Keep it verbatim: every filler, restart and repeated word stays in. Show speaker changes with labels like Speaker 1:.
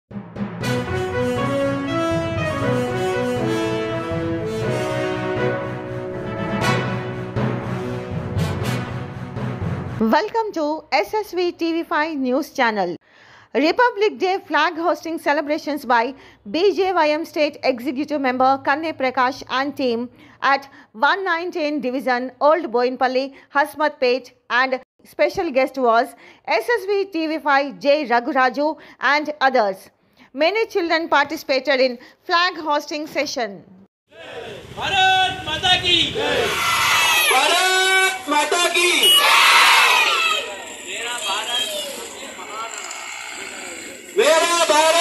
Speaker 1: Welcome to S S V T V five News Channel. Republic Day flag hosting celebrations by B J Y M State Executive Member Kanne Prakash and team at one nineteen Division, Old Boinpalli, Hasmatpet, and special guest was S S V T V five J Raghuraju and others. Many children participated in flag hosting session.
Speaker 2: Bharat माता की जय। भारत माता की मेरा भारत महान मेरा भारत